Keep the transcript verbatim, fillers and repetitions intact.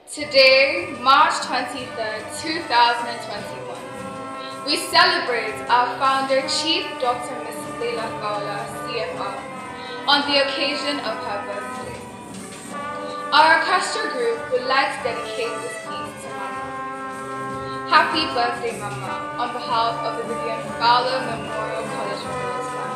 Today, March twenty-third, two thousand twenty-one, we celebrate our founder, Chief Doctor Missus Leila Fowler C F R, on the occasion of her birthday. Our orchestra group would like to dedicate this piece to Mama. Happy birthday, Mama, on behalf of the Vivian Fowler Memorial College of Girls.